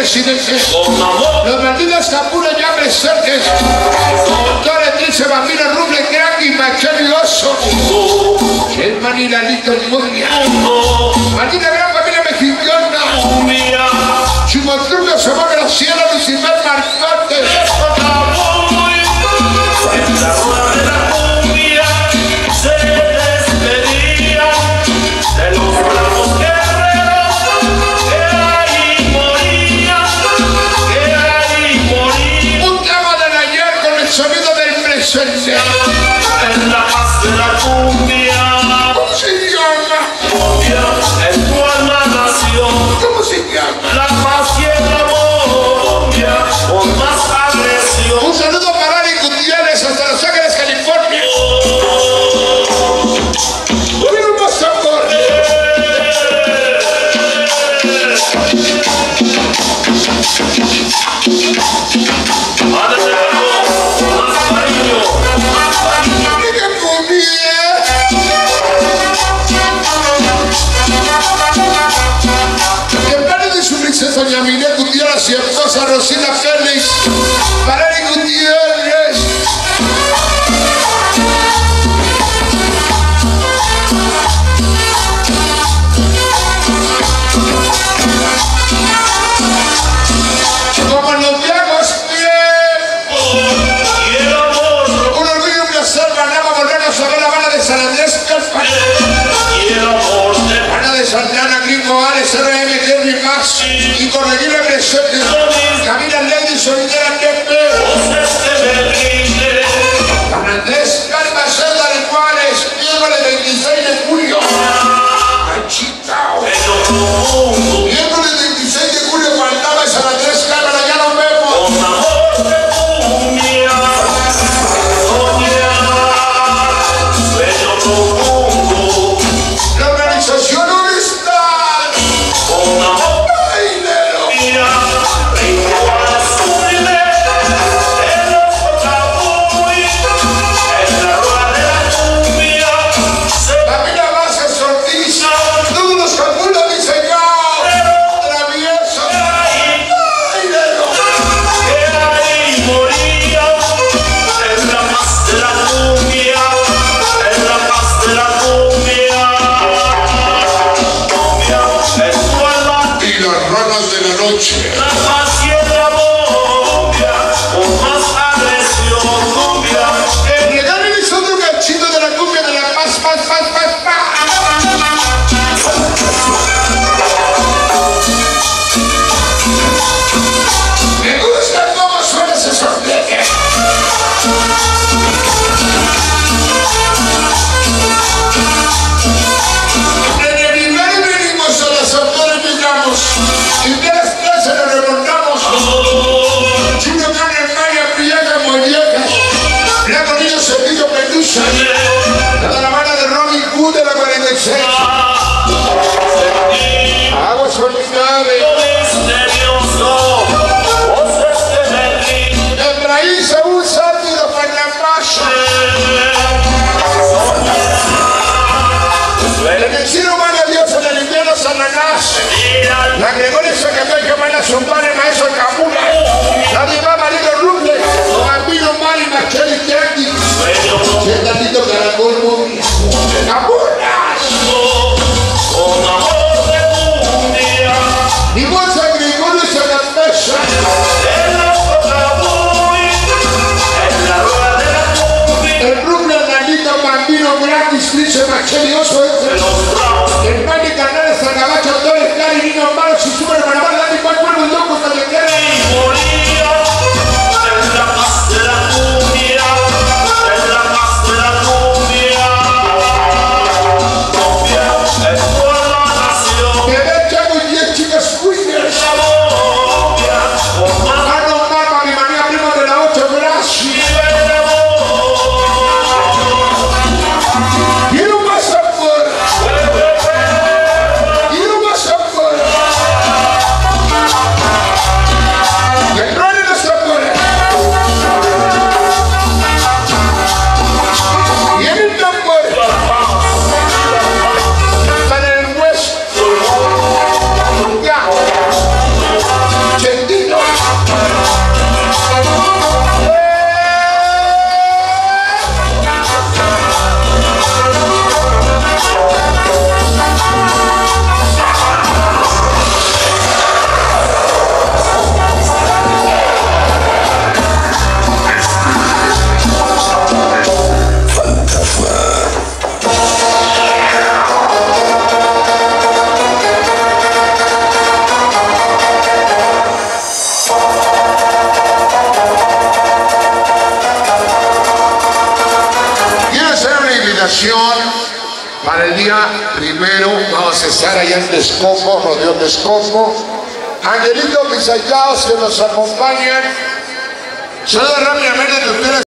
presidente. Los malditos Capulas ya presentes. Doctores Trilce, Bambino, Ruble, Cracky, Machado y Oso. El Manilalito Muria. Maldita gran familia mexicana. Chimotrupio, Somos Graciela, Lucifer, Marcote. En la rueda de la cumbia se despedían de los bravos guerreros que ahí morían, Un tramo del ayer con el sonido del presente. en la paz de la cumbia. ¿Cómo se llama? Cumbia en tu alma nació ¿Cómo se llama? la paz y el amor, cumbia con más agresión. Un saludo para Ari Gutiérrez hasta Los Ángeles, California. Mira un más tambor. Mira comida. En parte de su princesa doña Miné Gutiérrez y esposa Rosina Félix. Para Ari Gutiérrez. Como nos veamos bien. Y el amor, Un orgullo y un placer, ganamos volvernos a ver la banda de San Andrés, y el amor de Ana de Santana, Gringo, Alex, RM, Terry, Max, Incorregible Presente, Camila Lady, Solidera, Tepe, voces que me rinde. San Andrés, Calma, Celda de Juárez, miércoles 26 de julio, Machitao, miércoles 26 de julio, Guantaba y San Andrés, Calma, ya nos vemos. Con amor de cumbia, sueño profundo. La organización Unistar, Con amor bailero. mía, ritmo azul, en los Cocabuy, en la rueda de la cumbia, Camila Vázquez Ortiz, todos los Capulas diseñados, travieso, bailero. que ahí moría, en la paz de la cumbia, en la paz de la cumbia, cumbia en tu alma, Y los ranas de la noche. la paz y el amor, cumbia con más agresión, cumbia que Regálales otro cachito de la cumbia de la paz, paz, paz, paz, paz. Me gusta cómo suena ese sorteo. En el nivel venimos a las autores llegamos. Y de las clases nos remontamos. Chino carne Maya, Priyaga, Mollejas. Blanco Niño, Cepillo, Pelusa. La caravana de Robin Hood de la 46. Agua solitaria. misterioso, voces que me rinden. Efraín Saúl Sátido para la paz. En el cielo manda Dios, en el invierno Satanás. La Gregoria Zacatán que manda su padre, maestro Capula. La diva Marino Ruble. Bambino Mari, Machel y Jackie. Sientatito Caracol Movie. ¡Capulas! Con amor de cumbia, Mi bolsa Gregorio Zacatán. en los Cocabuy, en la rueda de la cumbia, El Ruble, Nanito, Bambino, Gratis, Trilce, Machel y Oso. los bravos El Mani Canales, Sagabacho, Torres, Cari, Niño Malos y Super Barabal, Dani, Juan, Cuervo y Loco, Callequera. moría, en la paz de la cumbia, en la paz de la cumbia, cumbia en tu alma nació, Bebé, Chago y 10 chicas Winners. la cumbia con más Arno Mapa, mi María Primo de la 8, Gracias. y el amor. Quiero más a invitación para el día primero. Vamos a estar allá en Texcoco, Rodeo Texcoco. Angelito, mis hallados que nos acompañan. Saludos rápidamente de ustedes.